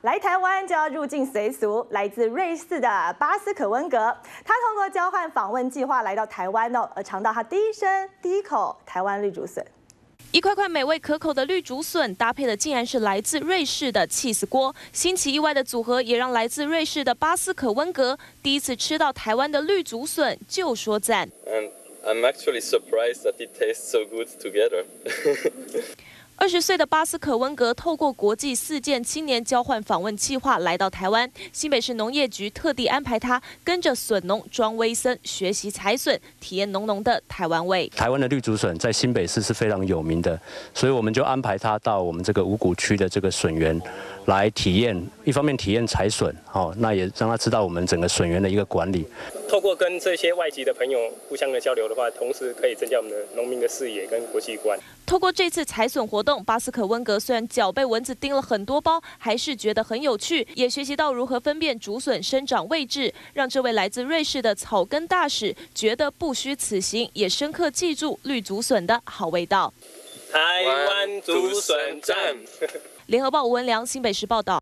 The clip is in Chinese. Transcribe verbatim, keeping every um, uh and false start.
来台湾就要入境随俗。来自瑞士的巴斯可温格，他通过交换访问计划来到台湾哦，而尝到他第一声第一口台湾绿竹笋。 一块块美味可口的绿竹笋，搭配的竟然是来自瑞士的起司锅。新奇意外的组合，也让来自瑞士的巴斯可温格第一次吃到台湾的绿竹笋就说赞。 And I'm actually surprised that it tastes so good together. 二十岁的巴斯可温格透过国际四件青年交换访问计划来到台湾，新北市农业局特地安排他跟着笋农庄威森学习采笋，体验浓浓的台湾味。 台湾的绿竹笋在新北市是非常有名的，所以我们就安排他到我们这个五股区的这个笋园来体验，一方面体验采笋，哦，那也让他知道我们整个笋园的一个管理。 透过跟这些外籍的朋友互相的交流的话，同时可以增加我们的农民的视野跟国际观。 透过这次采笋活动，巴斯可温格虽然脚被蚊子叮了很多包，还是觉得很有趣，也学习到如何分辨竹笋生长位置，让这位来自瑞士的草根大使觉得不虚此行，也深刻记住绿竹笋的好味道。 台湾竹笋赞。 联合报吴文良新北市报道。